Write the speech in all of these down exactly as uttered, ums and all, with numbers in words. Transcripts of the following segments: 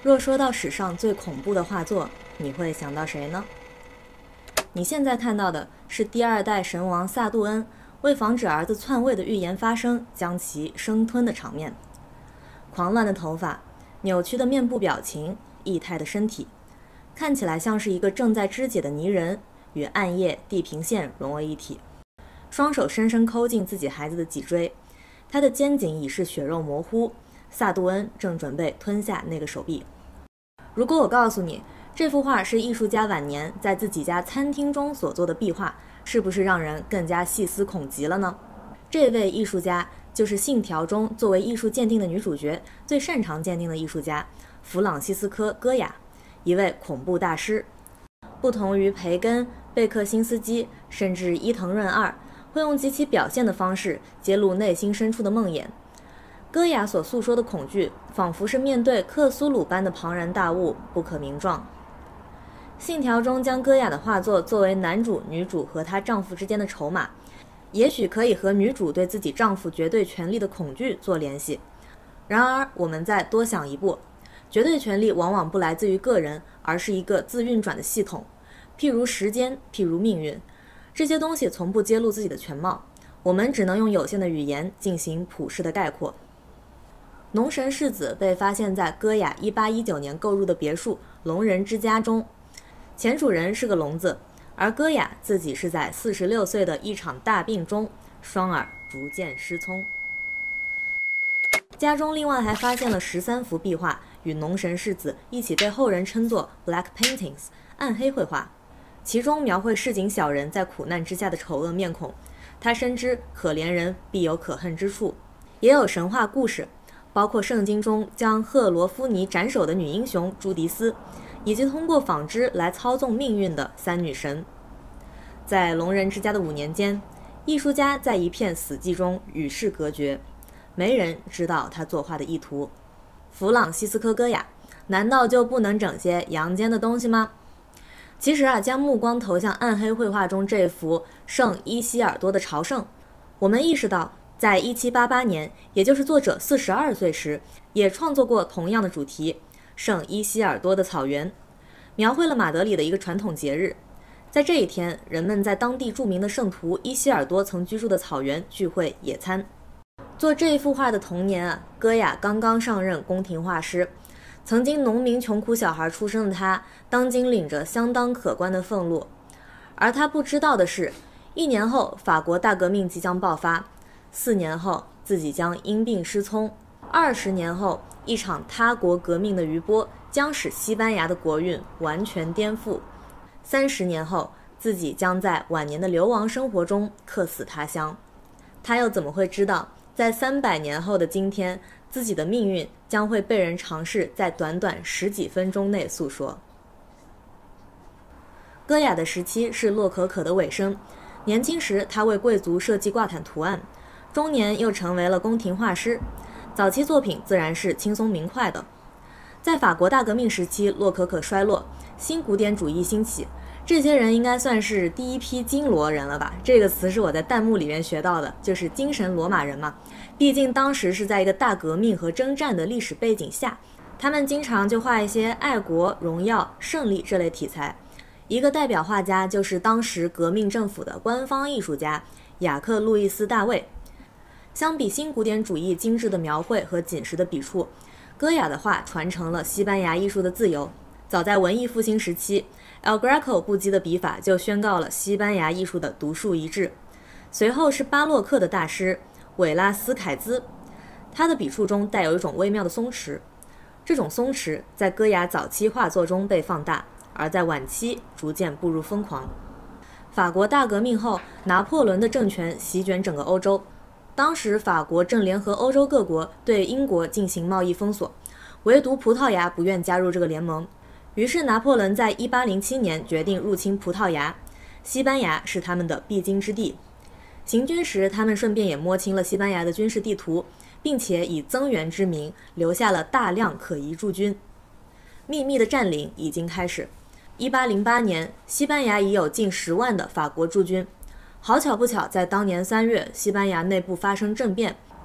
若说到史上最恐怖的画作，你会想到谁呢？你现在看到的是第二代神王萨杜恩为防止儿子篡位的预言发生，将其生吞的场面。狂乱的头发，扭曲的面部表情，异态的身体，看起来像是一个正在肢解的泥人，与暗夜地平线融为一体。双手深深抠进自己孩子的脊椎，他的肩颈已是血肉模糊。萨杜恩正准备吞下那个手臂。如果我告诉你，这幅画是艺术家晚年在自己家餐厅中所做的壁画，是不是让人更加细思恐极了呢？这位艺术家就是《信条》中作为艺术鉴定的女主角最擅长鉴定的艺术家弗朗西斯科·戈雅，一位恐怖大师。不同于培根、贝克辛斯基，甚至伊藤润二，会用极其表现的方式揭露内心深处的梦魇。戈雅所诉说的恐惧，仿佛是面对克苏鲁般的庞然大物，不可名状。信条中将戈雅的画作作为男主、女主和她丈夫之间的筹码，也许可以和女主对自己丈夫绝对权力的恐惧做联系。然而，我们再多想一步，绝对权力往往不来自于个人，而是一个自运转的系统，譬如时间，譬如命运。这些东西从不揭露自己的全貌，我们只能用有限的语言进行普世的概括。农神世子被发现在戈雅一八一九年购入的别墅龙人之家中，前主人是个聋子，而戈雅自己是在四十六岁的一场大病中双耳逐渐失聪。家中另外还发现了十三幅壁画，与农神世子一起被后人称作 Black Paintings 暗黑绘画，其中描绘市井小人在苦难之下的丑恶面孔，他深知可怜人必有可恨之处。也有神话故事，包括圣经中将赫罗夫尼斩首的女英雄朱迪斯，以及通过纺织来操纵命运的三女神。在龙人之家的五年间，艺术家在一片死寂中与世隔绝，没人知道他作画的意图。弗朗西斯科·戈雅难道就不能整些阳间的东西吗？其实啊，将目光投向暗黑绘画中这幅圣伊西尔多的朝圣，我们意识到在一七八八年，也就是作者四十二岁时，也创作过同样的主题圣伊西尔多的草原，描绘了马德里的一个传统节日。在这一天，人们在当地著名的圣徒伊西尔多曾居住的草原聚会野餐。做这一幅画的同年啊，戈雅刚刚上任宫廷画师。曾经农民穷苦小孩出身的他，当今领着相当可观的俸禄。而他不知道的是，一年后法国大革命即将爆发，四年后自己将因病失聪，二十年后一场他国革命的余波将使西班牙的国运完全颠覆，三十年后自己将在晚年的流亡生活中客死他乡。他又怎么会知道，在三百年后的今天，自己的命运将会被人尝试在短短十几分钟内诉说。戈雅的时期是洛可可的尾声，年轻时他为贵族设计挂毯图案，中年又成为了宫廷画师，早期作品自然是轻松明快的。在法国大革命时期，洛可可衰落，新古典主义兴起，这些人应该算是第一批金罗人了吧？这个词是我在弹幕里面学到的，就是精神罗马人嘛。毕竟当时是在一个大革命和征战的历史背景下，他们经常就画一些爱国、荣耀、胜利这类题材。一个代表画家就是当时革命政府的官方艺术家雅克·路易斯·大卫。相比新古典主义精致的描绘和紧实的笔触，戈雅的画传承了西班牙艺术的自由。早在文艺复兴时期， El Greco 不羁的笔法就宣告了西班牙艺术的独树一帜。随后是巴洛克的大师韦拉斯凯兹，他的笔触中带有一种微妙的松弛，这种松弛在戈雅早期画作中被放大，而在晚期逐渐步入疯狂。法国大革命后，拿破仑的政权席卷整个欧洲，当时法国正联合欧洲各国对英国进行贸易封锁，唯独葡萄牙不愿加入这个联盟。于是拿破仑在一八零七年决定入侵葡萄牙，西班牙是他们的必经之地。行军时，他们顺便也摸清了西班牙的军事地图，并且以增援之名留下了大量可疑驻军。秘密的占领已经开始。一八零八年，西班牙已有近十万的法国驻军。好巧不巧，在当年三月，西班牙内部发生政变，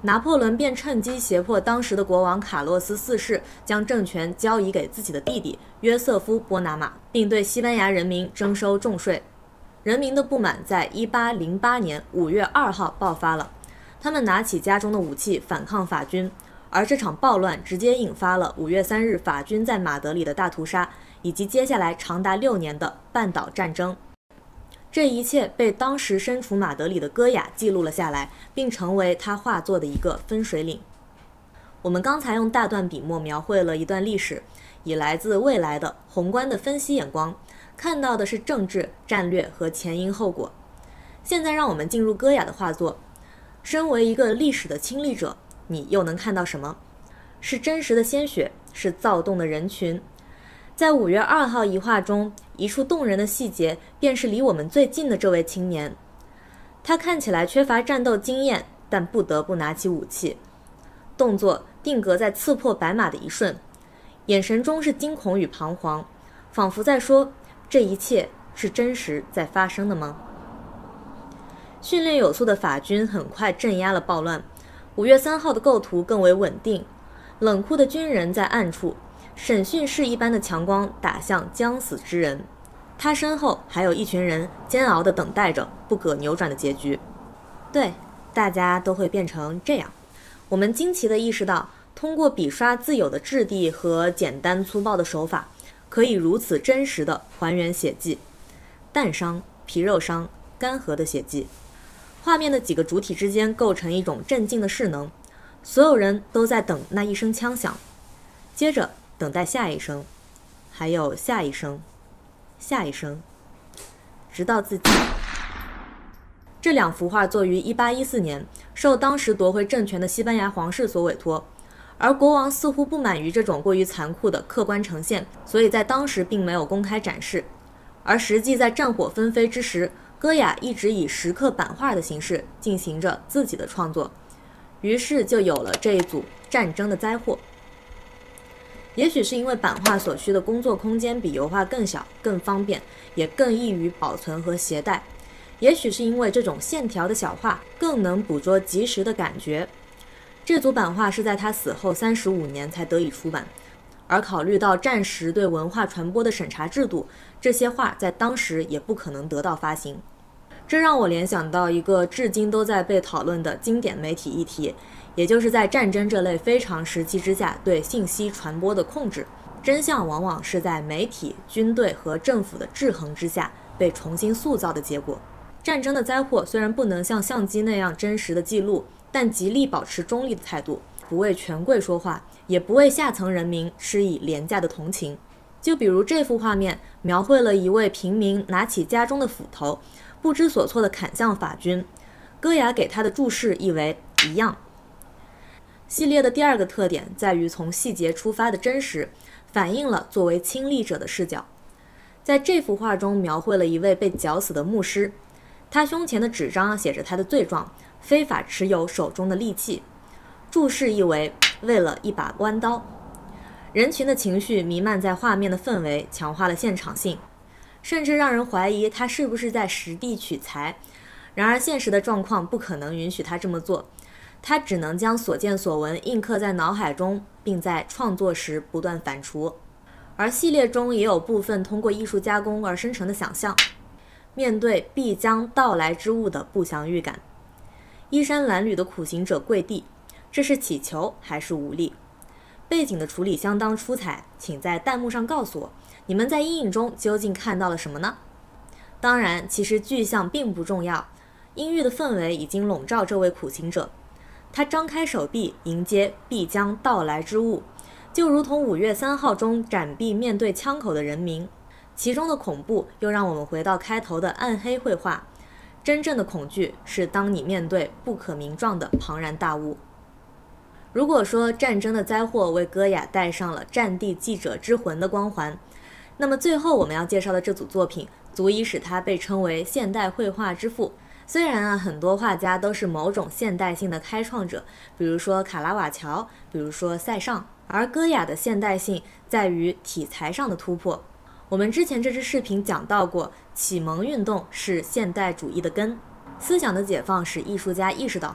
拿破仑便趁机胁迫当时的国王卡洛斯四世将政权交移给自己的弟弟约瑟夫·波拿马，并对西班牙人民征收重税。人民的不满在一八零八年五月二号爆发了，他们拿起家中的武器反抗法军，而这场暴乱直接引发了五月三日法军在马德里的大屠杀，以及接下来长达六年的半岛战争。这一切被当时身处马德里的戈雅记录了下来，并成为他画作的一个分水岭。我们刚才用大段笔墨描绘了一段历史，以来自未来的宏观的分析眼光，看到的是政治、战略和前因后果。现在让我们进入戈雅的画作，身为一个历史的亲历者，你又能看到什么？是真实的鲜血，是躁动的人群。在五月二号一画中，一处动人的细节便是离我们最近的这位青年。他看起来缺乏战斗经验，但不得不拿起武器，动作定格在刺破白马的一瞬，眼神中是惊恐与彷徨，仿佛在说：这一切是真实在发生的吗？训练有素的法军很快镇压了暴乱。五月三号的构图更为稳定，冷酷的军人在暗处，审讯室一般的强光打向将死之人，他身后还有一群人煎熬地等待着不可扭转的结局。对，大家都会变成这样。我们惊奇地意识到，通过笔刷自有的质地和简单粗暴的手法，可以如此真实地还原血迹，弹伤、皮肉伤、干涸的血迹。画面的几个主体之间构成一种镇静的势能，所有人都在等那一声枪响，接着等待下一声，还有下一声，下一声，直到自己。这两幅画作于一八一四年，受当时夺回政权的西班牙皇室所委托，而国王似乎不满于这种过于残酷的客观呈现，所以在当时并没有公开展示。而实际在战火纷飞之时，戈雅一直以石刻版画的形式进行着自己的创作，于是就有了这一组战争的灾祸。也许是因为版画所需的工作空间比油画更小、更方便，也更易于保存和携带。也许是因为这种线条的小画更能捕捉及时的感觉。这组版画是在他死后三十五年才得以出版，而考虑到战时对文化传播的审查制度，这些画在当时也不可能得到发行。这让我联想到一个至今都在被讨论的经典媒体议题，也就是在战争这类非常时期之下对信息传播的控制。真相往往是在媒体、军队和政府的制衡之下被重新塑造的结果。战争的灾祸虽然不能像相机那样真实的记录，但极力保持中立的态度，不为权贵说话，也不为下层人民施以廉价的同情。就比如这幅画面，描绘了一位平民拿起家中的斧头，不知所措地砍向法军。戈雅给他的注释意为一样。系列的第二个特点在于从细节出发的真实，反映了作为亲历者的视角。在这幅画中描绘了一位被绞死的牧师，他胸前的纸张写着他的罪状：非法持有手中的利器。注释意为为了一把弯刀。人群的情绪弥漫在画面的氛围，强化了现场性，甚至让人怀疑他是不是在实地取材。然而现实的状况不可能允许他这么做，他只能将所见所闻印刻在脑海中，并在创作时不断反刍。而系列中也有部分通过艺术加工而生成的想象，面对必将到来之物的不祥预感。衣衫褴褛的苦行者跪地，这是祈求还是无力？背景的处理相当出彩，请在弹幕上告诉我，你们在阴影中究竟看到了什么呢？当然，其实具象并不重要，阴郁的氛围已经笼罩这位苦行者。他张开手臂迎接必将到来之物，就如同五月三号中展臂面对枪口的人民。其中的恐怖又让我们回到开头的暗黑绘画，真正的恐惧是当你面对不可名状的庞然大物。如果说战争的灾祸为戈雅带上了战地记者之魂的光环，那么最后我们要介绍的这组作品足以使他被称为现代绘画之父。虽然啊，很多画家都是某种现代性的开创者，比如说卡拉瓦乔，比如说塞尚，而戈雅的现代性在于题材上的突破。我们之前这支视频讲到过，启蒙运动是现代主义的根，思想的解放使艺术家意识到，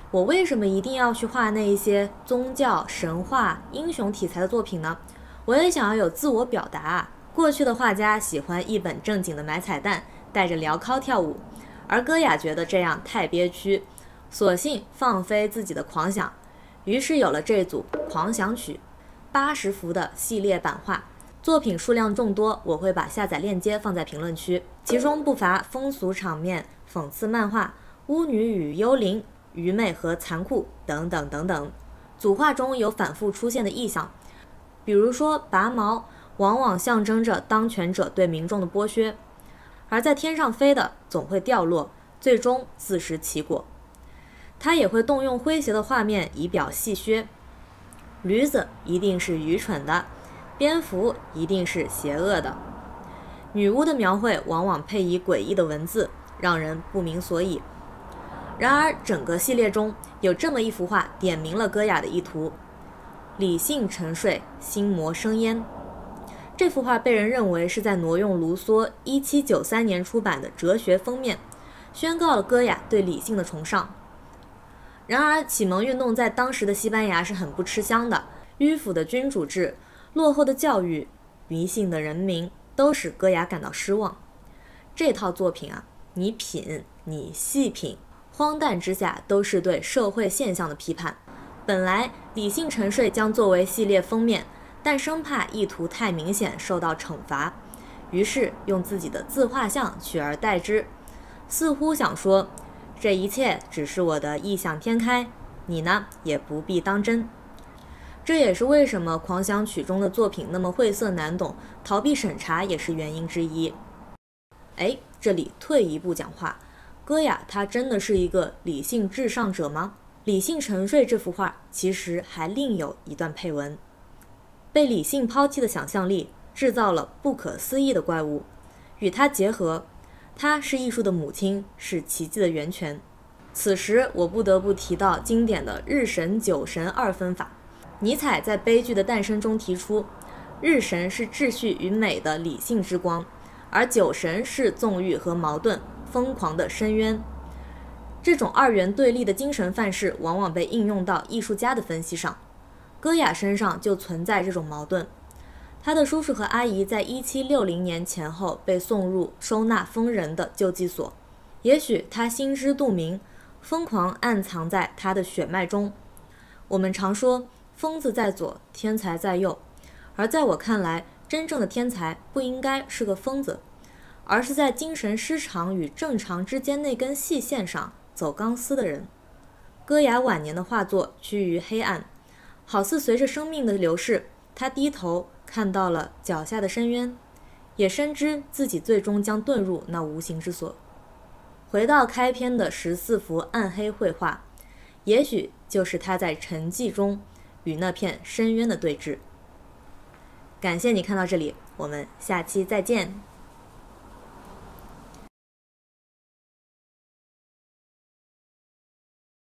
我为什么一定要去画那一些宗教、神话、英雄题材的作品呢？我也想要有自我表达啊。过去的画家喜欢一本正经的买彩蛋，带着镣铐跳舞，而戈雅觉得这样太憋屈，索性放飞自己的狂想，于是有了这组《狂想曲》八十幅的系列版画。作品数量众多，我会把下载链接放在评论区，其中不乏风俗场面、讽刺漫画、巫女与幽灵、愚昧和残酷等等等等。组画中有反复出现的意象，比如说拔毛往往象征着当权者对民众的剥削，而在天上飞的总会掉落，最终自食其果。他也会动用诙谐的画面以表戏谑，驴子一定是愚蠢的，蝙蝠一定是邪恶的。女巫的描绘往往配以诡异的文字，让人不明所以。然而整个系列中有这么一幅画点明了戈雅的意图：理性沉睡，心魔生烟。这幅画被人认为是在挪用卢梭一七九三年出版的《哲学》封面，宣告了戈雅对理性的崇尚。然而启蒙运动在当时的西班牙是很不吃香的，迂腐的君主制、落后的教育、迷信的人民都使戈雅感到失望。这套作品啊，你品，你细品，荒诞之下都是对社会现象的批判。本来理性沉睡将作为系列封面，但生怕意图太明显受到惩罚，于是用自己的自画像取而代之，似乎想说，这一切只是我的异想天开，你呢也不必当真。这也是为什么《狂想曲》中的作品那么晦涩难懂，逃避审查也是原因之一。哎，这里退一步讲话，戈雅他真的是一个理性至上者吗？理性沉睡这幅画其实还另有一段配文：被理性抛弃的想象力制造了不可思议的怪物，与它结合，它是艺术的母亲，是奇迹的源泉。此时我不得不提到经典的日神酒神二分法。尼采在《悲剧的诞生》中提出，日神是秩序与美的理性之光，而酒神是纵欲和矛盾、疯狂的深渊。这种二元对立的精神范式往往被应用到艺术家的分析上，戈雅身上就存在这种矛盾。他的叔叔和阿姨在一七六零年前后被送入收纳疯人的救济所，也许他心知肚明，疯狂暗藏在他的血脉中。我们常说疯子在左，天才在右，而在我看来，真正的天才不应该是个疯子，而是在精神失常与正常之间那根细线上走钢丝的人。戈雅晚年的画作趋于黑暗，好似随着生命的流逝，他低头看到了脚下的深渊，也深知自己最终将遁入那无形之所。回到开篇的十四幅暗黑绘画，也许就是他在沉寂中与那片深渊的对峙。感谢你看到这里，我们下期再见。